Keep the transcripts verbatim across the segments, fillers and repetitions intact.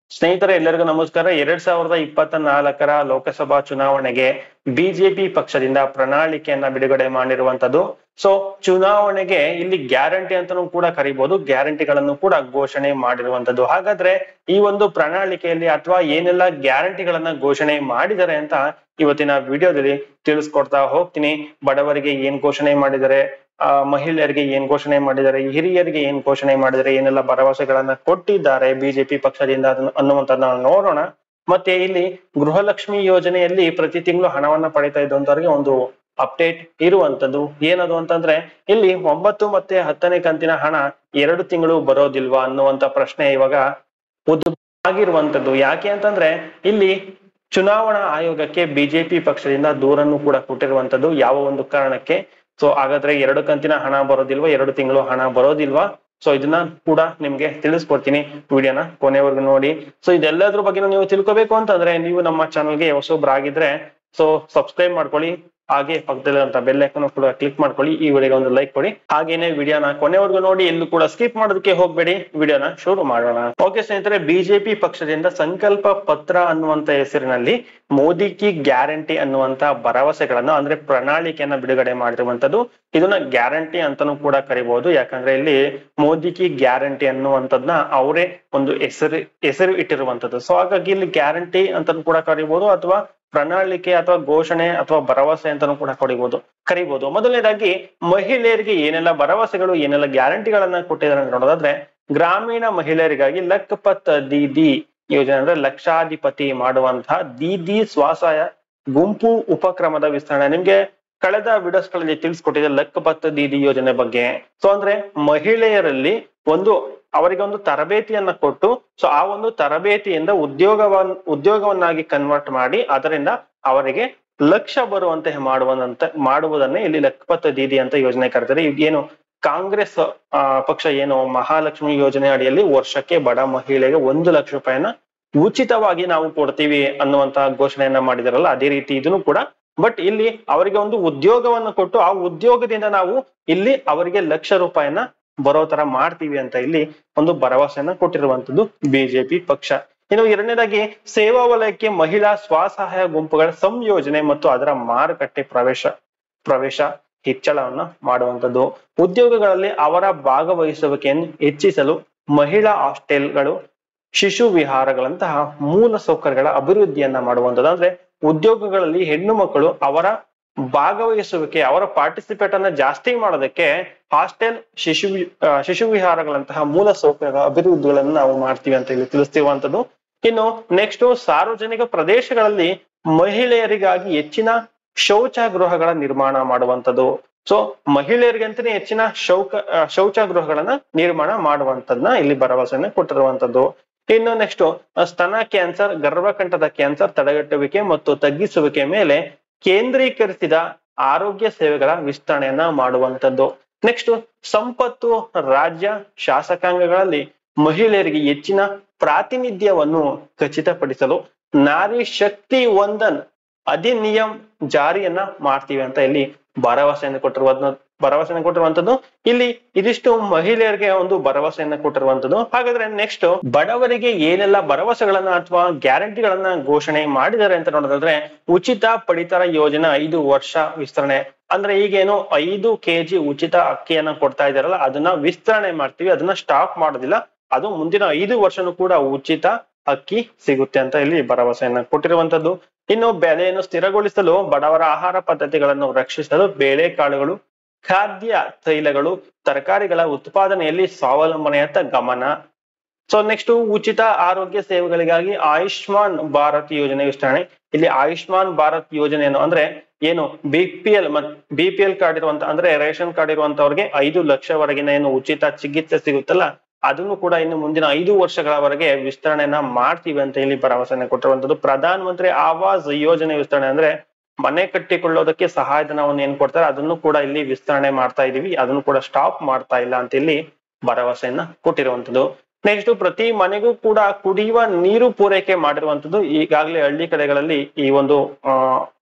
ಸ್ನೇಹಿತರೆ ಎಲ್ಲರಿಗೂ ನಮಸ್ಕಾರ. ಎರಡ್ ಸಾವಿರದ ಇಪ್ಪತ್ತ ನಾಲ್ಕರ ಲೋಕಸಭಾ ಚುನಾವಣೆಗೆ ಬಿಜೆಪಿ ಪಕ್ಷದಿಂದ ಪ್ರಣಾಳಿಕೆಯನ್ನ ಬಿಡುಗಡೆ ಮಾಡಿರುವಂತದ್ದು. ಸೊ ಚುನಾವಣೆಗೆ ಇಲ್ಲಿ ಗ್ಯಾರಂಟಿ ಅಂತಾನೂ ಕೂಡ ಕರಿಬಹುದು, ಗ್ಯಾರಂಟಿಗಳನ್ನು ಕೂಡ ಘೋಷಣೆ ಮಾಡಿರುವಂತದ್ದು. ಹಾಗಾದ್ರೆ ಈ ಒಂದು ಪ್ರಣಾಳಿಕೆಯಲ್ಲಿ ಅಥವಾ ಏನೆಲ್ಲ ಗ್ಯಾರಂಟಿಗಳನ್ನ ಘೋಷಣೆ ಮಾಡಿದ್ದಾರೆ ಅಂತ ಇವತ್ತಿನ ವಿಡಿಯೋದಲ್ಲಿ ತಿಳಿಸ್ಕೊಡ್ತಾ ಹೋಗ್ತೀನಿ. ಬಡವರಿಗೆ ಏನ್ ಘೋಷಣೆ ಮಾಡಿದ್ದಾರೆ, ಆ ಮಹಿಳೆಯರಿಗೆ ಏನ್ ಘೋಷಣೆ ಮಾಡಿದ್ದಾರೆ, ಹಿರಿಯರಿಗೆ ಏನ್ ಘೋಷಣೆ ಮಾಡಿದ್ದಾರೆ, ಏನೆಲ್ಲ ಭರವಸೆಗಳನ್ನ ಕೊಟ್ಟಿದ್ದಾರೆ ಬಿಜೆಪಿ ಪಕ್ಷದಿಂದ ಅದನ್ನ ಅನ್ನುವಂಥದ್ದು ನಾವು ನೋಡೋಣ. ಮತ್ತೆ ಇಲ್ಲಿ ಗೃಹಲಕ್ಷ್ಮಿ ಯೋಜನೆಯಲ್ಲಿ ಪ್ರತಿ ತಿಂಗಳು ಹಣವನ್ನ ಪಡಿತಾ ಇದ್ದಂತವ್ರಿಗೆ ಒಂದು ಅಪ್ಡೇಟ್ ಇರುವಂತದ್ದು. ಏನದು ಅಂತಂದ್ರೆ ಇಲ್ಲಿ ಒಂಬತ್ತು ಮತ್ತೆ ಹತ್ತನೇ ಕಂತಿನ ಹಣ ಎರಡು ತಿಂಗಳು ಬರೋದಿಲ್ವಾ ಅನ್ನುವಂತ ಪ್ರಶ್ನೆ ಇವಾಗ ಉದ್ಭವ ಆಗಿರುವಂತದ್ದು. ಯಾಕೆ ಅಂತಂದ್ರೆ ಇಲ್ಲಿ ಚುನಾವಣಾ ಆಯೋಗಕ್ಕೆ ಬಿಜೆಪಿ ಪಕ್ಷದಿಂದ ದೂರನ್ನು ಕೂಡ ಕೊಟ್ಟಿರುವಂತದ್ದು. ಯಾವ ಒಂದು ಕಾರಣಕ್ಕೆ? ಸೊ ಹಾಗಾದ್ರೆ ಎರಡು ಕಂತಿನ ಹಣ ಬರೋದಿಲ್ವಾ, ಎರಡು ತಿಂಗಳು ಹಣ ಬರೋದಿಲ್ವಾ? ಸೊ ಇದನ್ನ ಕೂಡ ನಿಮ್ಗೆ ತಿಳಿಸ್ಕೊಡ್ತೀನಿ, ವಿಡಿಯೋನ ಕೊನೆವರೆಗೂ ನೋಡಿ. ಸೊ ಇದೆಲ್ಲದ್ರ ಬಗ್ಗೆ ನೀವು ತಿಳ್ಕೊಬೇಕು ಅಂತಂದ್ರೆ ನೀವು ನಮ್ಮ ಚಾನಲ್ಗೆ ಹೊಸೊಬ್ರಾಗಿದ್ರೆ ಸೊ ಸಬ್ಸ್ಕ್ರೈಬ್ ಮಾಡ್ಕೊಳ್ಳಿ, ಹಾಗೆ ಪಕ್ಕದಲ್ಲಿರುವಂತ ಬೆಲ್ ಐಕಾನ್ ಕೂಡ ಕ್ಲಿಕ್ ಮಾಡ್ಕೊಳ್ಳಿ, ಈ ವಿಡಿಯೋಗೆ ಒಂದು ಲೈಕ್ ಕೊಡಿ, ಹಾಗೇನೆ ವಿಡಿಯೋನ ಕೊನೆವರೆಗೂ ನೋಡಿ, ಎಲ್ಲೂ ಕೂಡ ಸ್ಕಿಪ್ ಮಾಡೋದಕ್ಕೆ ಹೋಗ್ಬೇಡಿ. ವಿಡಿಯೋನ ಶುರು ಮಾಡೋಣ. ಓಕೆ ಸ್ನೇಹಿತರೆ, ಬಿಜೆಪಿ ಪಕ್ಷದಿಂದ ಸಂಕಲ್ಪ ಪತ್ರ ಅನ್ನುವಂತ ಹೆಸರಿನಲ್ಲಿ ಮೋದಿ ಕಿ ಗ್ಯಾರಂಟಿ ಅನ್ನುವಂತ ಭರವಸೆಗಳನ್ನ ಅಂದ್ರೆ ಪ್ರಣಾಳಿಕೆಯನ್ನ ಬಿಡುಗಡೆ ಮಾಡಿರುವಂತದ್ದು. ಇದನ್ನ ಗ್ಯಾರಂಟಿ ಅಂತಾನೂ ಕೂಡ ಕರಿಬಹುದು, ಯಾಕಂದ್ರೆ ಇಲ್ಲಿ ಮೋದಿ ಕಿ ಗ್ಯಾರಂಟಿ ಅನ್ನುವಂಥದ್ನ ಅವರೇ ಒಂದು ಹೆಸರು ಹೆಸರು ಇಟ್ಟಿರುವಂತದ್ದು. ಸೊ ಹಾಗಾಗಿ ಇಲ್ಲಿ ಗ್ಯಾರಂಟಿ ಅಂತಾನೂ ಕೂಡ ಕರಿಬಹುದು, ಅಥವಾ ಪ್ರಣಾಳಿಕೆ ಅಥವಾ ಘೋಷಣೆ ಅಥವಾ ಭರವಸೆ ಅಂತಾನೂ ಕೂಡ ಕರಿಬಹುದು ಕರಿಬಹುದು ಮೊದಲನೇದಾಗಿ ಮಹಿಳೆಯರಿಗೆ ಏನೆಲ್ಲ ಭರವಸೆಗಳು, ಏನೆಲ್ಲ ಗ್ಯಾರಂಟಿಗಳನ್ನ ಕೊಟ್ಟಿದ್ದಾರೆ ಅಂತ ನೋಡೋದಾದ್ರೆ, ಗ್ರಾಮೀಣ ಮಹಿಳೆಯರಿಗಾಗಿ ಲಖಪತ್ ದೀದಿ ಯೋಜನೆ ಅಂದ್ರೆ ಲಕ್ಷಾಧಿಪತಿ ಮಾಡುವಂತಹ ದೀದಿ ಸ್ವಸಹಾಯ ಗುಂಪು ಉಪಕ್ರಮದ ವಿಸ್ತರಣೆ. ನಿಮ್ಗೆ ಕಳೆದ ವಿಡಿಯೋಸ್ ಗಳಲ್ಲಿ ತಿಳಿಸ್ಕೊಟ್ಟಿದೆ ಲಖಪತ್ ದೀದಿ ಯೋಜನೆ ಬಗ್ಗೆ. ಸೊ ಅಂದ್ರೆ ಮಹಿಳೆಯರಲ್ಲಿ ಒಂದು ಅವರಿಗೆ ಒಂದು ತರಬೇತಿಯನ್ನ ಕೊಟ್ಟು ಸೊ ಆ ಒಂದು ತರಬೇತಿಯಿಂದ ಉದ್ಯೋಗವನ್ನ ಉದ್ಯೋಗವನ್ನಾಗಿ ಕನ್ವರ್ಟ್ ಮಾಡಿ ಅದರಿಂದ ಅವರಿಗೆ ಲಕ್ಷ ಬರುವಂತೆ ಮಾಡುವಂತ ಮಾಡುವುದನ್ನೇ ಇಲ್ಲಿ ಲಖಪತ್ ದೀದಿ ಅಂತ ಯೋಜನೆ ಕರೀತಾರೆ. ಏನು ಕಾಂಗ್ರೆಸ್ ಆ ಪಕ್ಷ ಏನು ಮಹಾಲಕ್ಷ್ಮಿ ಯೋಜನೆ ಅಡಿಯಲ್ಲಿ ವರ್ಷಕ್ಕೆ ಬಡ ಮಹಿಳೆಗೆ ಒಂದು ಲಕ್ಷ ರೂಪಾಯಿನ ಉಚಿತವಾಗಿ ನಾವು ಕೊಡ್ತೀವಿ ಅನ್ನುವಂತಹ ಘೋಷಣೆಯನ್ನ ಮಾಡಿದಾರಲ್ಲ, ಅದೇ ರೀತಿ ಇದನ್ನು ಕೂಡ ಬಟ್ ಇಲ್ಲಿ ಅವರಿಗೆ ಒಂದು ಉದ್ಯೋಗವನ್ನು ಕೊಟ್ಟು ಆ ಉದ್ಯೋಗದಿಂದ ನಾವು ಇಲ್ಲಿ ಅವರಿಗೆ ಲಕ್ಷ ರೂಪಾಯಿನ ಬರೋ ತರ ಮಾಡ್ತೀವಿ ಅಂತ ಇಲ್ಲಿ ಒಂದು ಭರವಸೆಯನ್ನ ಕೊಟ್ಟಿರುವಂತದ್ದು ಬಿಜೆಪಿ ಪಕ್ಷ. ಇನ್ನು ಎರಡನೇದಾಗಿ ಸೇವಾ ವಲಯಕ್ಕೆ ಮಹಿಳಾ ಸ್ವಸಹಾಯ ಗುಂಪುಗಳ ಸಂಯೋಜನೆ ಮತ್ತು ಅದರ ಮಾರುಕಟ್ಟೆ ಪ್ರವೇಶ ಪ್ರವೇಶ ಹೆಚ್ಚಳವನ್ನ ಮಾಡುವಂಥದ್ದು. ಉದ್ಯೋಗಗಳಲ್ಲಿ ಅವರ ಭಾಗವಹಿಸುವಿಕೆಯನ್ನು ಹೆಚ್ಚಿಸಲು ಮಹಿಳಾ ಹಾಸ್ಟೆಲ್ಗಳು, ಶಿಶು ವಿಹಾರಗಳಂತಹ ಮೂಲ ಸೌಕರ್ಯಗಳ ಅಭಿವೃದ್ಧಿಯನ್ನ ಮಾಡುವಂಥದ್ದು. ಅಂದ್ರೆ ಉದ್ಯೋಗಗಳಲ್ಲಿ ಹೆಣ್ಣು ಮಕ್ಕಳು ಅವರ ಭಾಗವಹಿಸುವಿಕೆ, ಅವರ ಪಾರ್ಟಿಸಿಪೇಟ್ ಅನ್ನ ಜಾಸ್ತಿ ಮಾಡೋದಕ್ಕೆ ಹಾಸ್ಟೆಲ್, ಶಿಶು ಶಿಶು ವಿಹಾರಗಳಂತಹ ಮೂಲ ಸೌಕರ್ಯಗಳ ಅಭಿವೃದ್ಧಿಗಳನ್ನು ನಾವು ಮಾಡ್ತೀವಿ ಅಂತ ಇಲ್ಲಿ ತಿಳಿಸ್ತಿರುವಂತದ್ದು. ಇನ್ನು ನೆಕ್ಸ್ಟ್ ಸಾರ್ವಜನಿಕ ಪ್ರದೇಶಗಳಲ್ಲಿ ಮಹಿಳೆಯರಿಗಾಗಿ ಹೆಚ್ಚಿನ ಶೌಚಗೃಹಗಳ ನಿರ್ಮಾಣ ಮಾಡುವಂಥದ್ದು. ಸೊ ಮಹಿಳೆಯರಿಗೆ ಅಂತಾನೆ ಹೆಚ್ಚಿನ ಶೌಚ ಶೌಚಗೃಹಗಳನ್ನ ನಿರ್ಮಾಣ ಮಾಡುವಂತದ್ನ ಇಲ್ಲಿ ಭರವಸೆಯನ್ನ ಕೊಟ್ಟಿರುವಂತದ್ದು. ಇನ್ನು ನೆಕ್ಸ್ಟ್ ಸ್ತನ ಕ್ಯಾನ್ಸರ್, ಗರ್ಭಕಂಠದ ಕ್ಯಾನ್ಸರ್ ತಡೆಗಟ್ಟುವಿಕೆ ಮತ್ತು ತಗ್ಗಿಸುವಿಕೆ ಮೇಲೆ ಕೇಂದ್ರೀಕರಿಸಿದ ಆರೋಗ್ಯ ಸೇವೆಗಳ ವಿಸ್ತರಣೆಯನ್ನ ಮಾಡುವಂಥದ್ದು. ನೆಕ್ಸ್ಟ್ ಸಂಪತ್ತು ರಾಜ್ಯ ಶಾಸಕಾಂಗಗಳಲ್ಲಿ ಮಹಿಳೆಯರಿಗೆ ಹೆಚ್ಚಿನ ಪ್ರಾತಿನಿಧ್ಯವನ್ನು ಖಚಿತಪಡಿಸಲು ನಾರಿ ಶಕ್ತಿ ವಂದನ್ ಅಧಿನಿಯಂ ಜಾರಿಯನ್ನ ಮಾಡ್ತೀವಿ ಅಂತ ಇಲ್ಲಿ ಭರವಸೆಯನ್ನು ಕೊಟ್ಟಿರುವ ಭರವಸೆಯನ್ನು ಕೊಟ್ಟಿರುವಂತದ್ದು. ಇಲ್ಲಿ ಇದಿಷ್ಟು ಮಹಿಳೆಯರಿಗೆ ಒಂದು ಭರವಸೆಯನ್ನ ಕೊಟ್ಟಿರುವಂತದ್ದು. ಹಾಗಾದ್ರೆ ನೆಕ್ಸ್ಟ್ ಬಡವರಿಗೆ ಏನೆಲ್ಲ ಭರವಸೆಗಳನ್ನ ಅಥವಾ ಗ್ಯಾರಂಟಿಗಳನ್ನ ಘೋಷಣೆ ಮಾಡಿದ್ದಾರೆ ಅಂತ ನೋಡೋದಾದ್ರೆ, ಉಚಿತ ಪಡಿತರ ಯೋಜನೆ ಐದು ವರ್ಷ ವಿಸ್ತರಣೆ. ಅಂದ್ರೆ ಈಗೇನು ಐದು ಕೆಜಿ ಉಚಿತ ಅಕ್ಕಿಯನ್ನ ಕೊಡ್ತಾ ಇದಾರಲ್ಲ, ಅದನ್ನ ವಿಸ್ತರಣೆ ಮಾಡ್ತೀವಿ, ಅದನ್ನ ಸ್ಟಾಪ್ ಮಾಡೋದಿಲ್ಲ, ಅದು ಮುಂದಿನ ಐದು ವರ್ಷನೂ ಕೂಡ ಉಚಿತ ಅಕ್ಕಿ ಸಿಗುತ್ತೆ ಅಂತ ಇಲ್ಲಿ ಭರವಸೆಯನ್ನ ಕೊಟ್ಟಿರುವಂತದ್ದು. ಇನ್ನು ಬೆಲೆಯನ್ನು ಸ್ಥಿರಗೊಳಿಸಲು, ಬಡವರ ಆಹಾರ ಪದ್ಧತಿಗಳನ್ನು ರಕ್ಷಿಸಲು ಬೇಳೆಕಾಳುಗಳು, ಖಾದ್ಯ ತೈಲಗಳು, ತರಕಾರಿಗಳ ಉತ್ಪಾದನೆಯಲ್ಲಿ ಸ್ವಾವಲಂಬನೆಯತ್ತ ಗಮನ. ಸೊ ನೆಕ್ಸ್ಟ್ ಉಚಿತ ಆರೋಗ್ಯ ಸೇವೆಗಳಿಗಾಗಿ ಆಯುಷ್ಮಾನ್ ಭಾರತ್ ಯೋಜನೆ ವಿಸ್ತರಣೆ. ಇಲ್ಲಿ ಆಯುಷ್ಮಾನ್ ಭಾರತ್ ಯೋಜನೆಯನ್ನು ಅಂದ್ರೆ ಏನು ಬಿ ಪಿ ಎಲ್ ಮತ್ ಬಿ ಪಿ ಎಲ್ ಕಾರ್ಡ್ ಇರುವಂತ ಅಂದ್ರೆ ರೇಷನ್ ಕಾರ್ಡ್ ಇರುವಂತವ್ರಿಗೆ ಐದು ಲಕ್ಷವರೆಗಿನ ಏನು ಉಚಿತ ಚಿಕಿತ್ಸೆ ಸಿಗುತ್ತಲ್ಲ, ಅದನ್ನು ಕೂಡ ಇನ್ನು ಮುಂದಿನ ಐದು ವರ್ಷಗಳವರೆಗೆ ವಿಸ್ತರಣೆಯನ್ನ ಮಾಡ್ತೀವಿ ಅಂತ ಇಲ್ಲಿ ಭರವಸೆಯನ್ನ ಕೊಟ್ಟಿರುವಂತದ್ದು. ಪ್ರಧಾನ ಮಂತ್ರಿ ಆವಾಸ್ ಯೋಜನೆ ವಿಸ್ತರಣೆ ಅಂದ್ರೆ ಮನೆ ಕಟ್ಟಿಕೊಳ್ಳೋದಕ್ಕೆ ಸಹಾಯಧನವನ್ನು ಏನ್ ಕೊಡ್ತಾರೆ ಅದನ್ನು ಕೂಡ ಇಲ್ಲಿ ವಿಸ್ತರಣೆ ಮಾಡ್ತಾ ಇದೀವಿ, ಅದನ್ನು ಕೂಡ ಸ್ಟಾಪ್ ಮಾಡ್ತಾ ಇಲ್ಲ ಅಂತ ಇಲ್ಲಿ ಭರವಸೆಯನ್ನ ಕೊಟ್ಟಿರುವಂತದ್ದು. ನೆಕ್ಸ್ಟ್ ಪ್ರತಿ ಮನೆಗೂ ಕೂಡ ಕುಡಿಯುವ ನೀರು ಪೂರೈಕೆ ಮಾಡಿರುವಂತದ್ದು. ಈಗಾಗಲೇ ಹಳ್ಳಿ ಕಡೆಗಳಲ್ಲಿ ಈ ಒಂದು ಆ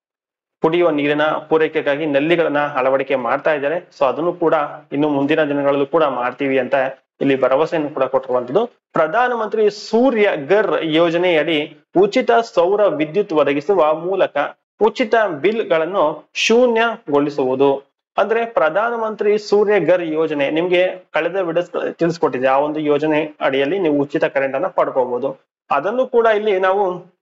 ಕುಡಿಯುವ ನೀರಿನ ಪೂರೈಕೆಗಾಗಿ ನಲ್ಲಿಗಳನ್ನ ಅಳವಡಿಕೆ ಮಾಡ್ತಾ ಇದ್ದಾರೆ. ಸೊ ಅದನ್ನು ಕೂಡ ಇನ್ನು ಮುಂದಿನ ದಿನಗಳಲ್ಲೂ ಕೂಡ ಮಾಡ್ತೀವಿ ಅಂತ ಇಲ್ಲಿ ಭರವಸೆಯನ್ನು ಕೂಡ ಕೊಟ್ಟಿರುವಂತದ್ದು. ಪ್ರಧಾನ ಮಂತ್ರಿ ಸೂರ್ಯ ಘರ್ ಯೋಜನೆಯಡಿ ಉಚಿತ ಸೌರ ವಿದ್ಯುತ್ ಒದಗಿಸುವ ಮೂಲಕ ಉಚಿತ ಬಿಲ್ ಗಳನ್ನು ಶೂನ್ಯಗೊಳಿಸುವುದು. ಅಂದ್ರೆ ಪ್ರಧಾನ ಮಂತ್ರಿ ಸೂರ್ಯ ಘರ್ ಯೋಜನೆ ನಿಮ್ಗೆ ಕಳೆದ ವಿಡಿಯೋಸ್ ತಿಳಿಸ್ಕೊಟ್ಟಿದೆ. ಆ ಒಂದು ಯೋಜನೆ ಅಡಿಯಲ್ಲಿ ನೀವು ಉಚಿತ ಕರೆಂಟ್ ಅನ್ನ ಪಡ್ಕೋಬಹುದು. ಅದನ್ನು ಕೂಡ ಇಲ್ಲಿ ನಾವು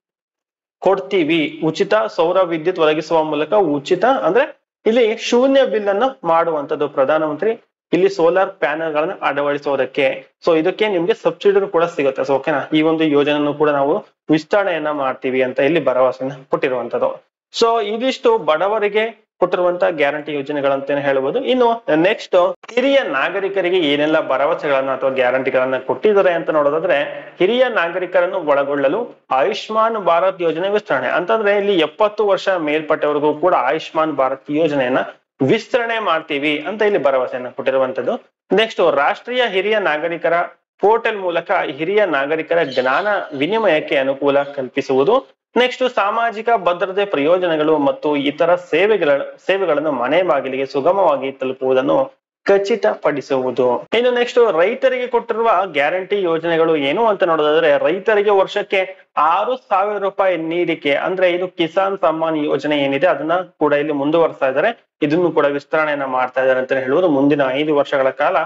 ಕೊಡ್ತೀವಿ. ಉಚಿತ ಸೌರ ವಿದ್ಯುತ್ ಒದಗಿಸುವ ಮೂಲಕ ಉಚಿತ ಅಂದ್ರೆ ಇಲ್ಲಿ ಶೂನ್ಯ ಬಿಲ್ ಅನ್ನು ಮಾಡುವಂತದ್ದು ಪ್ರಧಾನಮಂತ್ರಿ ಇಲ್ಲಿ ಸೋಲಾರ್ ಪ್ಯಾನಲ್ ಗಳನ್ನ ಅಳವಡಿಸುವುದಕ್ಕೆ. ಸೊ ಇದಕ್ಕೆ ನಿಮ್ಗೆ ಸಬ್ಸಿಡಿ ಕೂಡ ಸಿಗುತ್ತೆ. ಸೊ ಓಕೆನಾ, ಈ ಒಂದು ಯೋಜನೆಯನ್ನು ಕೂಡ ನಾವು ವಿಸ್ತರಣೆಯನ್ನ ಮಾಡ್ತೀವಿ ಅಂತ ಇಲ್ಲಿ ಭರವಸೆಯನ್ನ ಕೊಟ್ಟಿರುವಂತದ್ದು. ಸೊ ಇದಿಷ್ಟು ಬಡವರಿಗೆ ಕೊಟ್ಟಿರುವಂತ ಗ್ಯಾರಂಟಿ ಯೋಜನೆಗಳಂತ ಹೇಳ್ಬೋದು. ಇನ್ನು ನೆಕ್ಸ್ಟ್ ಹಿರಿಯ ನಾಗರಿಕರಿಗೆ ಏನೆಲ್ಲ ಭರವಸೆಗಳನ್ನ ಅಥವಾ ಗ್ಯಾರಂಟಿಗಳನ್ನ ಕೊಟ್ಟಿದ್ದಾರೆ ಅಂತ ನೋಡೋದಾದ್ರೆ, ಹಿರಿಯ ನಾಗರಿಕರನ್ನು ಒಳಗೊಳ್ಳಲು ಆಯುಷ್ಮಾನ್ ಭಾರತ್ ಯೋಜನೆ ವಿಸ್ತರಣೆ ಅಂತಂದ್ರೆ ಇಲ್ಲಿ ಎಪ್ಪತ್ತು ವರ್ಷ ಮೇಲ್ಪಟ್ಟವರಿಗೂ ಕೂಡ ಆಯುಷ್ಮಾನ್ ಭಾರತ್ ಯೋಜನೆಯನ್ನ ವಿಸ್ತರಣೆ ಮಾಡ್ತೀವಿ ಅಂತ ಇಲ್ಲಿ ಭರವಸೆಯನ್ನ ಕೊಟ್ಟಿರುವಂತದ್ದು. ನೆಕ್ಸ್ಟ್ ರಾಷ್ಟ್ರೀಯ ಹಿರಿಯ ನಾಗರಿಕರ ಪೋರ್ಟಲ್ ಮೂಲಕ ಹಿರಿಯ ನಾಗರಿಕರ ಜ್ಞಾನ ವಿನಿಮಯಕ್ಕೆ ಅನುಕೂಲ ಕಲ್ಪಿಸುವುದು. ನೆಕ್ಸ್ಟ್ ಸಾಮಾಜಿಕ ಭದ್ರತೆ ಪ್ರಯೋಜನಗಳು ಮತ್ತು ಇತರ ಸೇವೆಗಳ ಸೇವೆಗಳನ್ನು ಮನೆ ಬಾಗಿಲಿಗೆ ಸುಗಮವಾಗಿ ತಲುಪುವುದನ್ನು ಖಚಿತಪಡಿಸುವುದು. ಇನ್ನು ನೆಕ್ಸ್ಟ್ ರೈತರಿಗೆ ಕೊಟ್ಟಿರುವ ಗ್ಯಾರಂಟಿ ಯೋಜನೆಗಳು ಏನು ಅಂತ ನೋಡೋದಾದ್ರೆ, ರೈತರಿಗೆ ವರ್ಷಕ್ಕೆ ಆರು ಸಾವಿರ ರೂಪಾಯಿ ನೀಡಿಕೆ ಅಂದ್ರೆ ಇದು ಕಿಸಾನ್ ಸಮ್ಮಾನ್ ಯೋಜನೆ ಏನಿದೆ ಅದನ್ನ ಕೂಡ ಇಲ್ಲಿ ಮುಂದುವರಿಸ್ತಾ ಇದ್ದಾರೆ. ಇದನ್ನು ಕೂಡ ವಿಸ್ತರಣೆಯನ್ನ ಮಾಡ್ತಾ ಇದ್ದಾರೆ ಅಂತ ಹೇಳುವುದು. ಮುಂದಿನ ಐದು ವರ್ಷಗಳ ಕಾಲ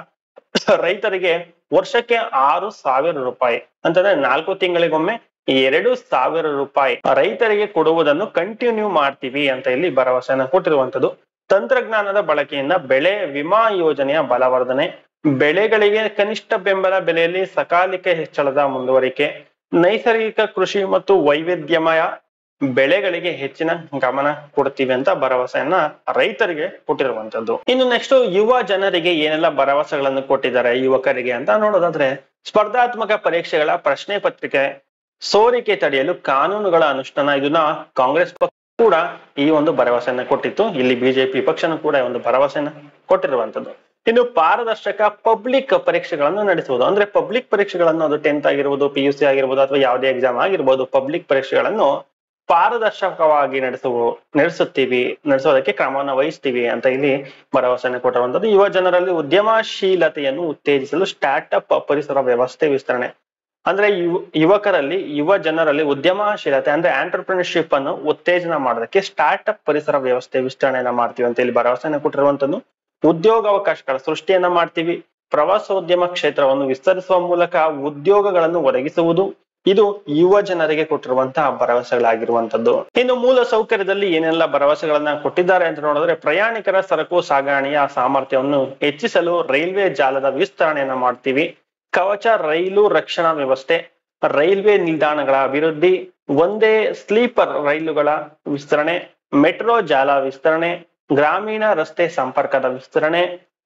ರೈತರಿಗೆ ವರ್ಷಕ್ಕೆ ಆರು ಸಾವಿರ ರೂಪಾಯಿ ಅಂತಂದ್ರೆ ನಾಲ್ಕು ತಿಂಗಳಿಗೊಮ್ಮೆ ಎರಡು ಸಾವಿರ ರೂಪಾಯಿ ರೈತರಿಗೆ ಕೊಡುವುದನ್ನು ಕಂಟಿನ್ಯೂ ಮಾಡ್ತೀವಿ ಅಂತ ಇಲ್ಲಿ ಭರವಸೆಯನ್ನ ಕೊಟ್ಟಿರುವಂತದ್ದು. ತಂತ್ರಜ್ಞಾನದ ಬಳಕೆಯಿಂದ ಬೆಳೆ ವಿಮಾ ಯೋಜನೆಯ ಬಲವರ್ಧನೆ, ಬೆಳೆಗಳಿಗೆ ಕನಿಷ್ಠ ಬೆಂಬಲ ಬೆಲೆಯಲ್ಲಿ ಸಕಾಲಿಕ ಹೆಚ್ಚಳದ ಮುಂದುವರಿಕೆ, ನೈಸರ್ಗಿಕ ಕೃಷಿ ಮತ್ತು ವೈವಿಧ್ಯಮಯ ಬೆಳೆಗಳಿಗೆ ಹೆಚ್ಚಿನ ಗಮನ ಕೊಡ್ತೀವಿ ಅಂತ ಭರವಸೆಯನ್ನ ರೈತರಿಗೆ ಕೊಟ್ಟಿರುವಂತದ್ದು. ಇನ್ನು ನೆಕ್ಸ್ಟ್ ಯುವ ಜನರಿಗೆ ಏನೆಲ್ಲ ಭರವಸೆಗಳನ್ನು ಕೊಟ್ಟಿದ್ದಾರೆ ಯುವಕರಿಗೆ ಅಂತ ನೋಡೋದಾದ್ರೆ, ಸ್ಪರ್ಧಾತ್ಮಕ ಪರೀಕ್ಷೆಗಳ ಪ್ರಶ್ನೆ ಪತ್ರಿಕೆ ಸೋರಿಕೆ ತಡೆಯಲು ಕಾನೂನುಗಳ ಅನುಷ್ಠಾನ. ಇದನ್ನ ಕಾಂಗ್ರೆಸ್ ಪಕ್ಷ ಕೂಡ ಈ ಒಂದು ಭರವಸೆಯನ್ನ ಕೊಟ್ಟಿತ್ತು. ಇಲ್ಲಿ ಬಿಜೆಪಿ ಪಕ್ಷನೂ ಕೂಡ ಒಂದು ಭರವಸೆಯನ್ನ ಕೊಟ್ಟಿರುವಂತದ್ದು. ಇನ್ನು ಪಾರದರ್ಶಕ ಪಬ್ಲಿಕ್ ಪರೀಕ್ಷೆಗಳನ್ನು ನಡೆಸುವುದು ಅಂದ್ರೆ ಪಬ್ಲಿಕ್ ಪರೀಕ್ಷೆಗಳನ್ನು ಅದು ಟೆಂತ್ ಆಗಿರ್ಬೋದು, ಪಿ ಯು ಸಿ ಆಗಿರ್ಬೋದು ಅಥವಾ ಯಾವುದೇ ಎಕ್ಸಾಮ್ ಆಗಿರ್ಬೋದು, ಪಬ್ಲಿಕ್ ಪರೀಕ್ಷೆಗಳನ್ನು ಪಾರದರ್ಶಕವಾಗಿ ನಡೆಸುವ ನಡೆಸುತ್ತೀವಿ ನಡೆಸೋದಕ್ಕೆ ಕ್ರಮವನ್ನು ವಹಿಸ್ತೀವಿ ಅಂತ ಇಲ್ಲಿ ಭರವಸೆಯನ್ನು ಕೊಟ್ಟಿರುವಂತದ್ದು. ಯುವ ಜನರಲ್ಲಿ ಉದ್ಯಮಶೀಲತೆಯನ್ನು ಉತ್ತೇಜಿಸಲು ಸ್ಟಾರ್ಟ್ಅಪ್ ಪರಿಸರ ವ್ಯವಸ್ಥೆ ವಿಸ್ತರಣೆ ಅಂದ್ರೆ ಯುವ ಯುವಕರಲ್ಲಿ ಯುವ ಜನರಲ್ಲಿ ಉದ್ಯಮಶೀಲತೆ ಅಂದ್ರೆ ಆಂಟರ್ಪ್ರಿನರ್ಶಿಪ್ ಅನ್ನು ಉತ್ತೇಜನ ಮಾಡೋದಕ್ಕೆ ಸ್ಟಾರ್ಟ್ಅಪ್ ಪರಿಸರ ವ್ಯವಸ್ಥೆ ವಿಸ್ತರಣೆಯನ್ನ ಮಾಡ್ತೀವಿ ಅಂತ ಇಲ್ಲಿ ಭರವಸೆಯನ್ನು ಕೊಟ್ಟಿರುವಂತದ್ದು. ಉದ್ಯೋಗಾವಕಾಶಗಳ ಸೃಷ್ಟಿಯನ್ನ ಮಾಡ್ತೀವಿ. ಪ್ರವಾಸೋದ್ಯಮ ಕ್ಷೇತ್ರವನ್ನು ವಿಸ್ತರಿಸುವ ಮೂಲಕ ಉದ್ಯೋಗಗಳನ್ನು ಒದಗಿಸುವುದು. ಇದು ಯುವ ಜನರಿಗೆ ಕೊಟ್ಟಿರುವಂತಹ ಭರವಸೆಗಳಾಗಿರುವಂತದ್ದು. ಇನ್ನು ಮೂಲ ಸೌಕರ್ಯದಲ್ಲಿ ಏನೆಲ್ಲ ಭರವಸೆಗಳನ್ನ ಕೊಟ್ಟಿದ್ದಾರೆ ಅಂತ ನೋಡಿದ್ರೆ, ಪ್ರಯಾಣಿಕರ ಸರಕು ಸಾಗಣೆಯ ಸಾಮರ್ಥ್ಯವನ್ನು ಹೆಚ್ಚಿಸಲು ರೈಲ್ವೆ ಜಾಲದ ವಿಸ್ತರಣೆಯನ್ನ ಮಾಡ್ತೀವಿ. ಕವಚ ರೈಲು ರಕ್ಷಣಾ ವ್ಯವಸ್ಥೆ, ರೈಲ್ವೆ ನಿಲ್ದಾಣಗಳ ಅಭಿವೃದ್ಧಿ, ಒಂದೇ ಸ್ಲೀಪರ್ ರೈಲುಗಳ ವಿಸ್ತರಣೆ, ಮೆಟ್ರೋ ಜಾಲ ವಿಸ್ತರಣೆ, ಗ್ರಾಮೀಣ ರಸ್ತೆ ಸಂಪರ್ಕದ ವಿಸ್ತರಣೆ,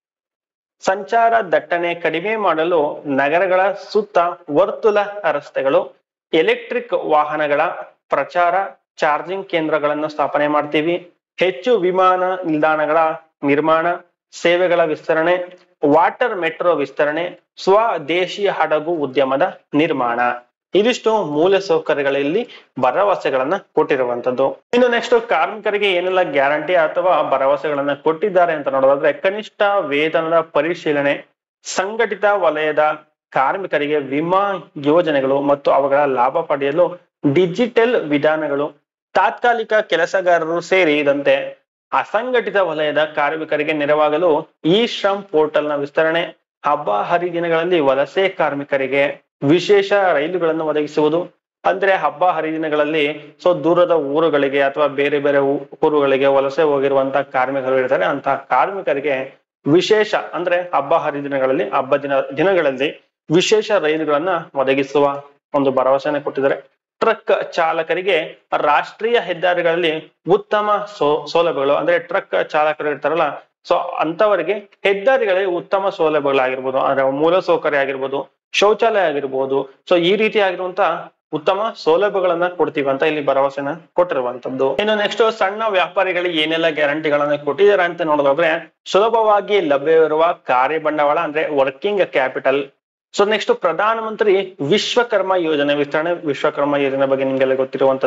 ಸಂಚಾರ ದಟ್ಟಣೆ ಕಡಿಮೆ ಮಾಡಲು ನಗರಗಳ ಸುತ್ತ ವರ್ತುಲ ರಸ್ತೆಗಳು, ಎಲೆಕ್ಟ್ರಿಕ್ ವಾಹನಗಳ ಪ್ರಚಾರ, ಚಾರ್ಜಿಂಗ್ ಕೇಂದ್ರಗಳನ್ನು ಸ್ಥಾಪನೆ ಮಾಡ್ತೀವಿ. ಹೆಚ್ಚು ವಿಮಾನ ನಿಲ್ದಾಣಗಳ ನಿರ್ಮಾಣ, ಸೇವೆಗಳ ವಿಸ್ತರಣೆ, ವಾಟರ್ ಮೆಟ್ರೋ ವಿಸ್ತರಣೆ, ಸ್ವದೇಶಿ ಹಡಗು ಉದ್ಯಮದ ನಿರ್ಮಾಣ. ಇದಿಷ್ಟು ಮೂಲ ಸೌಕರ್ಯಗಳಲ್ಲಿ ಭರವಸೆಗಳನ್ನ ಕೊಟ್ಟಿರುವಂತದ್ದು. ಇನ್ನು ನೆಕ್ಸ್ಟ್ ಕಾರ್ಮಿಕರಿಗೆ ಏನೆಲ್ಲ ಗ್ಯಾರಂಟಿ ಅಥವಾ ಭರವಸೆಗಳನ್ನ ಕೊಟ್ಟಿದ್ದಾರೆ ಅಂತ ನೋಡೋದಾದ್ರೆ, ಕನಿಷ್ಠ ವೇತನದ ಪರಿಶೀಲನೆ, ಸಂಘಟಿತ ವಲಯದ ಕಾರ್ಮಿಕರಿಗೆ ವಿಮಾ ಯೋಜನೆಗಳು ಮತ್ತು ಅವುಗಳ ಲಾಭ ಪಡೆಯಲು ಡಿಜಿಟಲ್ ವಿಧಾನಗಳು, ತಾತ್ಕಾಲಿಕ ಕೆಲಸಗಾರರು ಸೇರಿದಂತೆ ಅಸಂಘಟಿತ ವಲಯದ ಕಾರ್ಮಿಕರಿಗೆ ನೆರವಾಗಲು ಇ ಶ್ರಮ್ ಪೋರ್ಟಲ್ ನ ವಿಸ್ತರಣೆ, ಹಬ್ಬ ಹರಿದಿನಗಳಲ್ಲಿ ವಲಸೆ ಕಾರ್ಮಿಕರಿಗೆ ವಿಶೇಷ ರೈಲುಗಳನ್ನು ಒದಗಿಸುವುದು. ಅಂದ್ರೆ ಹಬ್ಬ ಹರಿದಿನಗಳಲ್ಲಿ ಸೊ ದೂರದ ಊರುಗಳಿಗೆ ಅಥವಾ ಬೇರೆ ಬೇರೆ ಊರುಗಳಿಗೆ ವಲಸೆ ಹೋಗಿರುವಂತಹ ಕಾರ್ಮಿಕರು ಇರ್ತಾರೆ. ಅಂತಹ ಕಾರ್ಮಿಕರಿಗೆ ವಿಶೇಷ ಅಂದ್ರೆ ಹಬ್ಬ ಹರಿದಿನಗಳಲ್ಲಿ ಹಬ್ಬ ದಿನ ದಿನಗಳಲ್ಲಿ ವಿಶೇಷ ರೈಲುಗಳನ್ನ ಒದಗಿಸುವ ಒಂದು ಭರವಸೆಯನ್ನು ಕೊಟ್ಟಿದ್ದಾರೆ. ಟ್ರಕ್ ಚಾಲಕರಿಗೆ ರಾಷ್ಟ್ರೀಯ ಹೆದ್ದಾರಿಗಳಲ್ಲಿ ಉತ್ತಮ ಸೌ ಸೌಲಭ್ಯಗಳು ಅಂದ್ರೆ ಟ್ರಕ್ ಚಾಲಕರು ಇರ್ತಾರಲ್ಲ, ಸೊ ಅಂತವರಿಗೆ ಹೆದ್ದಾರಿಗಳಲ್ಲಿ ಉತ್ತಮ ಸೌಲಭ್ಯಗಳಾಗಿರ್ಬೋದು, ಅಂದ್ರೆ ಮೂಲ ಸೌಕರ್ಯ ಆಗಿರ್ಬೋದು, ಶೌಚಾಲಯ ಆಗಿರ್ಬೋದು, ಸೊ ಈ ರೀತಿ ಆಗಿರುವಂತ ಉತ್ತಮ ಸೌಲಭ್ಯಗಳನ್ನ ಕೊಡ್ತೀವಿ ಅಂತ ಇಲ್ಲಿ ಭರವಸೆನ ಕೊಟ್ಟಿರುವಂತದ್ದು. ಇನ್ನು ನೆಕ್ಸ್ಟ್ ಸಣ್ಣ ವ್ಯಾಪಾರಿಗಳಿಗೆ ಏನೆಲ್ಲ ಗ್ಯಾರಂಟಿಗಳನ್ನ ಕೊಟ್ಟಿದ್ದಾರೆ ಅಂತ ನೋಡೋದಾದ್ರೆ, ಸುಲಭವಾಗಿ ಲಭ್ಯವಿರುವ ಕಾರ್ಯ ಬಂಡವಾಳ ಅಂದ್ರೆ working capital. So next Pradhan Mantri Vishwakarma ಯೋಜನೆ ವಿಸ್ತರಣೆ. ವಿಶ್ವಕರ್ಮ ಯೋಜನೆ ಬಗ್ಗೆ ನಿಮ್ಗೆಲ್ಲ ಗೊತ್ತಿರುವಂತದ್ದು.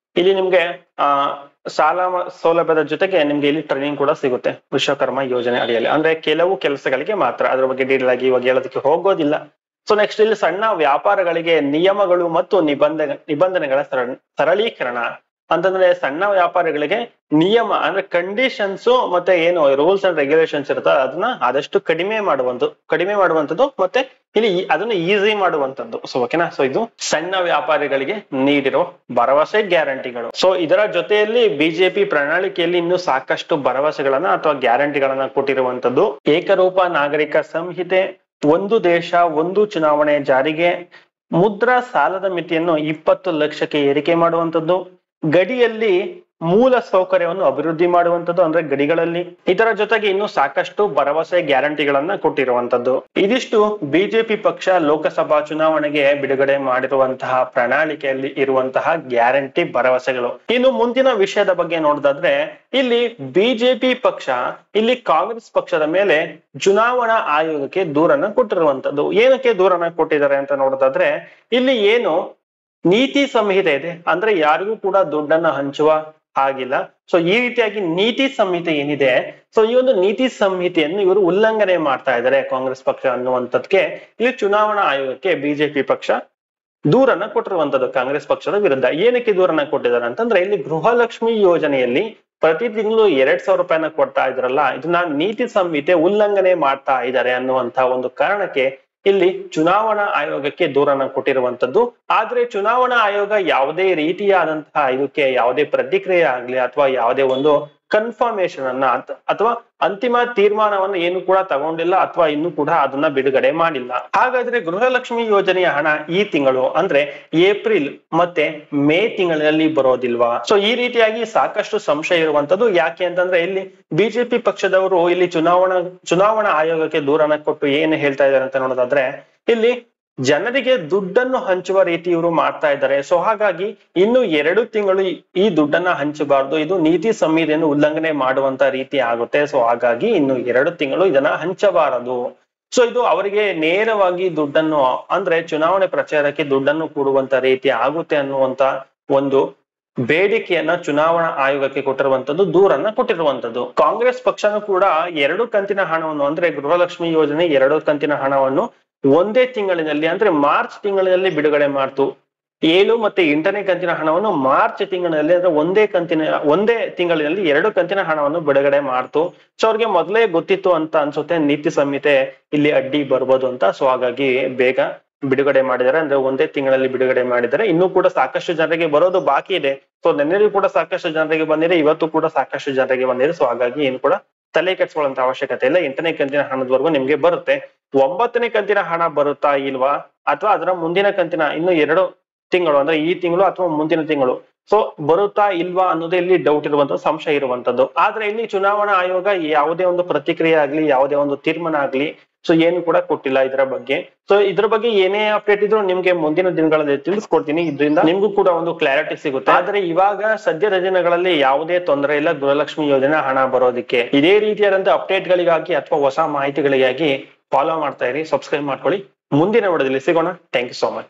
ಇಲ್ಲಿ ನಿಮ್ಗೆ ಆ ಸಾಲ ಸೌಲಭ್ಯದ ಜೊತೆಗೆ ನಿಮ್ಗೆ ಇಲ್ಲಿ ಟ್ರೈನಿಂಗ್ ಕೂಡ ಸಿಗುತ್ತೆ ವಿಶ್ವಕರ್ಮ ಯೋಜನೆ ಅಡಿಯಲ್ಲಿ. ಅಂದ್ರೆ ಕೆಲವು ಕೆಲಸಗಳಿಗೆ ಮಾತ್ರ, ಅದ್ರ ಬಗ್ಗೆ ಡೀಟೇಲ್ ಆಗಿ ಇವಾಗ ಹೇಳೋದಕ್ಕೆ ಹೋಗೋದಿಲ್ಲ. ಸೊ ನೆಕ್ಸ್ಟ್ ಇಲ್ಲಿ ಸಣ್ಣ ವ್ಯಾಪಾರಗಳಿಗೆ ನಿಯಮಗಳು ಮತ್ತು ನಿಬಂಧನೆ ನಿಬಂಧನೆಗಳ ಸರಳೀಕರಣ ಅಂತಂದ್ರೆ ಸಣ್ಣ ವ್ಯಾಪಾರಿಗಳಿಗೆ ನಿಯಮ ಅಂದ್ರೆ ಕಂಡೀಷನ್ಸ್ ಮತ್ತೆ ಏನು ರೂಲ್ಸ್ ಅಂಡ್ ರೆಗ್ಯುಲೇಷನ್ಸ್ ಇರುತ್ತೆ ಅದನ್ನ ಆದಷ್ಟು ಕಡಿಮೆ ಮಾಡುವಂತ ಕಡಿಮೆ ಮಾಡುವಂತದ್ದು ಮತ್ತೆ ಇಲ್ಲಿ ಅದನ್ನ ಈಸಿ ಮಾಡುವಂತದ್ದು. ಸೊ ಓಕೆನಾ. ಸೊ ಇದು ಸಣ್ಣ ವ್ಯಾಪಾರಿಗಳಿಗೆ ನೀಡಿರೋ ಭರವಸೆ ಗ್ಯಾರಂಟಿಗಳು. ಸೊ ಇದರ ಜೊತೆಯಲ್ಲಿ ಬಿಜೆಪಿ ಪ್ರಣಾಳಿಕೆಯಲ್ಲಿ ಇನ್ನು ಸಾಕಷ್ಟು ಭರವಸೆಗಳನ್ನ ಅಥವಾ ಗ್ಯಾರಂಟಿಗಳನ್ನ ಕೊಟ್ಟಿರುವಂತದ್ದು. ಏಕರೂಪ ನಾಗರಿಕ ಸಂಹಿತೆ, ಒಂದು ದೇಶ ಒಂದು ಚುನಾವಣೆ ಜಾರಿಗೆ, ಮುದ್ರಾ ಸಾಲದ ಮಿತಿಯನ್ನು ಇಪ್ಪತ್ತು ಲಕ್ಷಕ್ಕೆ ಏರಿಕೆ ಮಾಡುವಂತದ್ದು, ಗಡಿಯಲ್ಲಿ ಮೂಲ ಸೌಕರ್ಯವನ್ನು ಅಭಿವೃದ್ಧಿ ಮಾಡುವಂತದ್ದು ಅಂದ್ರೆ ಗಡಿಗಳಲ್ಲಿ. ಇದರ ಜೊತೆಗೆ ಇನ್ನು ಸಾಕಷ್ಟು ಭರವಸೆ ಗ್ಯಾರಂಟಿಗಳನ್ನ ಕೊಟ್ಟಿರುವಂತದ್ದು. ಇದಿಷ್ಟು ಬಿಜೆಪಿ ಪಕ್ಷ ಲೋಕಸಭಾ ಚುನಾವಣೆಗೆ ಬಿಡುಗಡೆ ಮಾಡಿರುವಂತಹ ಪ್ರಣಾಳಿಕೆಯಲ್ಲಿ ಇರುವಂತಹ ಗ್ಯಾರಂಟಿ ಭರವಸೆಗಳು. ಇನ್ನು ಮುಂದಿನ ವಿಷಯದ ಬಗ್ಗೆ ನೋಡೋದಾದ್ರೆ ಇಲ್ಲಿ ಬಿಜೆಪಿ ಪಕ್ಷ ಇಲ್ಲಿ ಕಾಂಗ್ರೆಸ್ ಪಕ್ಷದ ಮೇಲೆ ಚುನಾವಣಾ ಆಯೋಗಕ್ಕೆ ದೂರನ್ನ ಕೊಟ್ಟಿರುವಂತದ್ದು. ಏನಕ್ಕೆ ದೂರನ್ನ ಕೊಟ್ಟಿದ್ದಾರೆ ಅಂತ ನೋಡೋದಾದ್ರೆ ಇಲ್ಲಿ ಏನು ನೀತಿ ಸಂಹಿತೆ ಇದೆ ಅಂದ್ರೆ ಯಾರಿಗೂ ಕೂಡ ದುಡ್ಡನ್ನ ಹಂಚುವ ಆಗಿಲ್ಲ. ಸೊ ಈ ರೀತಿಯಾಗಿ ನೀತಿ ಸಂಹಿತೆ ಏನಿದೆ, ಸೊ ಈ ಒಂದು ನೀತಿ ಸಂಹಿತೆಯನ್ನು ಇವರು ಉಲ್ಲಂಘನೆ ಮಾಡ್ತಾ ಇದ್ದಾರೆ ಕಾಂಗ್ರೆಸ್ ಪಕ್ಷ ಅನ್ನುವಂಥದ್ಕೆ ಇಲ್ಲಿ ಚುನಾವಣಾ ಆಯೋಗಕ್ಕೆ ಬಿಜೆಪಿ ಪಕ್ಷ ದೂರನ್ನ ಕೊಟ್ಟಿರುವಂತದ್ದು ಕಾಂಗ್ರೆಸ್ ಪಕ್ಷದ ವಿರುದ್ಧ. ಏನಕ್ಕೆ ದೂರನ್ನ ಕೊಟ್ಟಿದ್ದಾರೆ ಅಂತಂದ್ರೆ ಇಲ್ಲಿ ಗೃಹಲಕ್ಷ್ಮಿ ಯೋಜನೆಯಲ್ಲಿ ಪ್ರತಿ ತಿಂಗಳು ಎರಡ್ ಸಾವಿರ ರೂಪಾಯಿನ ಕೊಡ್ತಾ ಇದ್ರಲ್ಲ, ಇದನ್ನ ನೀತಿ ಸಂಹಿತೆ ಉಲ್ಲಂಘನೆ ಮಾಡ್ತಾ ಇದ್ದಾರೆ ಅನ್ನುವಂತ ಒಂದು ಕಾರಣಕ್ಕೆ ಇಲ್ಲಿ ಚುನಾವಣಾ ಆಯೋಗಕ್ಕೆ ದೂರನ್ನ ಕೊಟ್ಟಿರುವಂತದ್ದು. ಆದ್ರೆ ಚುನಾವಣಾ ಆಯೋಗ ಯಾವುದೇ ರೀತಿಯಾದಂತಹ ಇದಕ್ಕೆ ಯಾವುದೇ ಪ್ರತಿಕ್ರಿಯೆ ಆಗ್ಲಿ ಅಥವಾ ಯಾವುದೇ ಒಂದು ಕನ್ಫರ್ಮೇಶನ್ ಅನ್ನ ಅಥವಾ ಅಂತಿಮ ತೀರ್ಮಾನವನ್ನು ಏನು ಕೂಡ ತಗೊಂಡಿಲ್ಲ ಅಥವಾ ಇನ್ನು ಕೂಡ ಅದನ್ನ ಬಿಡುಗಡೆ ಮಾಡಿಲ್ಲ. ಹಾಗಾದ್ರೆ ಗೃಹಲಕ್ಷ್ಮಿ ಯೋಜನೆಯ ಹಣ ಈ ತಿಂಗಳು ಅಂದ್ರೆ ಏಪ್ರಿಲ್ ಮತ್ತೆ ಮೇ ತಿಂಗಳಲ್ಲಿ ಬರೋದಿಲ್ವಾ? ಸೊ ಈ ರೀತಿಯಾಗಿ ಸಾಕಷ್ಟು ಸಂಶಯ ಇರುವಂತದ್ದು. ಯಾಕೆ ಅಂತಂದ್ರೆ ಇಲ್ಲಿ ಬಿಜೆಪಿ ಪಕ್ಷದವರು ಇಲ್ಲಿ ಚುನಾವಣಾ ಚುನಾವಣಾ ಆಯೋಗಕ್ಕೆ ದೂರನ್ನ ಕೊಟ್ಟು ಏನು ಹೇಳ್ತಾ ಇದ್ದಾರೆ ಅಂತ ನೋಡೋದಾದ್ರೆ ಇಲ್ಲಿ ಜನರಿಗೆ ದುಡ್ಡನ್ನು ಹಂಚುವ ರೀತಿ ಇವರು ಮಾಡ್ತಾ ಇದ್ದಾರೆ. ಸೊ ಹಾಗಾಗಿ ಇನ್ನು ಎರಡು ತಿಂಗಳು ಈ ದುಡ್ಡನ್ನ ಹಂಚಬಾರ್ದು, ಇದು ನೀತಿ ಸಂಹಿತೆಯನ್ನು ಉಲ್ಲಂಘನೆ ಮಾಡುವಂತ ರೀತಿ ಆಗುತ್ತೆ. ಸೊ ಹಾಗಾಗಿ ಇನ್ನು ಎರಡು ತಿಂಗಳು ಇದನ್ನ ಹಂಚಬಾರದು. ಸೊ ಇದು ಅವರಿಗೆ ನೇರವಾಗಿ ದುಡ್ಡನ್ನು ಅಂದ್ರೆ ಚುನಾವಣೆ ಪ್ರಚಾರಕ್ಕೆ ದುಡ್ಡನ್ನು ಕೊಡುವಂತ ರೀತಿ ಆಗುತ್ತೆ ಅನ್ನುವಂತ ಒಂದು ಬೇಡಿಕೆಯನ್ನ ಚುನಾವಣಾ ಆಯೋಗಕ್ಕೆ ಕೊಟ್ಟಿರುವಂತದ್ದು, ದೂರನ್ನ ಕೊಟ್ಟಿರುವಂತದ್ದು. ಕಾಂಗ್ರೆಸ್ ಪಕ್ಷನೂ ಕೂಡ ಎರಡು ಕಂತಿನ ಹಣವನ್ನು ಅಂದ್ರೆ ಗೃಹಲಕ್ಷ್ಮಿ ಯೋಜನೆ ಎರಡು ಕಂತಿನ ಹಣವನ್ನು ಒಂದೇ ತಿಂಗಳಿನಲ್ಲಿ ಅಂದ್ರೆ ಮಾರ್ಚ್ ತಿಂಗಳಿನಲ್ಲಿ ಬಿಡುಗಡೆ ಮಾಡ್ತು. ಏಳು ಮತ್ತೆ ಎಂಟನೇ ಕಂತಿನ ಹಣವನ್ನು ಮಾರ್ಚ್ ತಿಂಗಳಿನಲ್ಲಿ ಅಂದ್ರೆ ಒಂದೇ ಕಂತಿನ ಒಂದೇ ತಿಂಗಳಿನಲ್ಲಿ ಎರಡು ಕಂತಿನ ಹಣವನ್ನು ಬಿಡುಗಡೆ ಮಾಡ್ತು. ಸೊ ಅವ್ರಿಗೆ ಮೊದಲೇ ಗೊತ್ತಿತ್ತು ಅಂತ ಅನ್ಸುತ್ತೆ ನೀತಿ ಸಂಹಿತೆ ಇಲ್ಲಿ ಅಡ್ಡಿ ಬರ್ಬೋದು ಅಂತ. ಸೊ ಹಾಗಾಗಿ ಬೇಗ ಬಿಡುಗಡೆ ಮಾಡಿದ್ದಾರೆ, ಅಂದ್ರೆ ಒಂದೇ ತಿಂಗಳಲ್ಲಿ ಬಿಡುಗಡೆ ಮಾಡಿದ್ದಾರೆ. ಇನ್ನೂ ಕೂಡ ಸಾಕಷ್ಟು ಜನರಿಗೆ ಬರೋದು ಬಾಕಿ ಇದೆ. ಸೊ ನೆನ್ನೆಗೂ ಕೂಡ ಸಾಕಷ್ಟು ಜನರಿಗೆ ಬಂದಿದೆ, ಇವತ್ತು ಕೂಡ ಸಾಕಷ್ಟು ಜನರಿಗೆ ಬಂದಿದೆ. ಸೊ ಹಾಗಾಗಿ ಏನು ಕೂಡ ತಲೆ ಕೆಡಿಸ್ಕೊಳ್ಳುವಂತ ಅವಶ್ಯಕತೆ ಇಲ್ಲ. ಎಂಟನೇ ಕಂತಿನ ಹಣದವರೆಗೂ ನಿಮ್ಗೆ ಬರುತ್ತೆ. ಒಂಬತ್ತನೇ ಕಂತಿನ ಹಣ ಬರುತ್ತಾ ಇಲ್ವಾ ಅಥವಾ ಅದರ ಮುಂದಿನ ಕಂತಿನ ಇನ್ನು ಎರಡು ತಿಂಗಳು ಅಂದ್ರೆ ಈ ತಿಂಗಳು ಅಥವಾ ಮುಂದಿನ ತಿಂಗಳು ಸೊ ಬರುತ್ತಾ ಇಲ್ವಾ ಅನ್ನೋದೇ ಇಲ್ಲಿ ಡೌಟ್ ಇರುವಂತದ್ದು, ಸಂಶಯ ಇರುವಂತದ್ದು. ಆದ್ರೆ ಇಲ್ಲಿ ಚುನಾವಣಾ ಆಯೋಗ ಯಾವುದೇ ಒಂದು ಪ್ರತಿಕ್ರಿಯೆ ಆಗ್ಲಿ ಯಾವುದೇ ಒಂದು ತೀರ್ಮಾನ ಆಗ್ಲಿ ಸೊ ಏನು ಕೂಡ ಕೊಟ್ಟಿಲ್ಲ ಇದರ ಬಗ್ಗೆ. ಸೊ ಇದ್ರ ಬಗ್ಗೆ ಏನೇ ಅಪ್ಡೇಟ್ ಇದ್ರು ನಿಮ್ಗೆ ಮುಂದಿನ ದಿನಗಳಲ್ಲಿ ತಿಳಿಸ್ಕೊಡ್ತೀನಿ. ಇದರಿಂದ ನಿಮ್ಗೂ ಕೂಡ ಒಂದು ಕ್ಲಾರಿಟಿ ಸಿಗುತ್ತೆ. ಆದ್ರೆ ಇವಾಗ ಸದ್ಯದ ದಿನಗಳಲ್ಲಿ ಯಾವುದೇ ತೊಂದರೆ ಇಲ್ಲ ಗೃಹಲಕ್ಷ್ಮಿ ಯೋಜನೆ ಹಣ ಬರೋದಕ್ಕೆ. ಇದೇ ರೀತಿಯಾದಂತಹ ಅಪ್ಡೇಟ್ ಗಳಿಗಾಗಿ ಅಥವಾ ಹೊಸ ಮಾಹಿತಿಗಳಿಗಾಗಿ ಫಾಲೋ ಮಾಡ್ತಾ ಇರಿ, ಸಬ್ಸ್ಕ್ರೈಬ್ ಮಾಡ್ಕೊಳ್ಳಿ. ಮುಂದಿನ ವಿಡಿಯೋದಲ್ಲಿ ಸಿಗೋಣ. Thank you so much.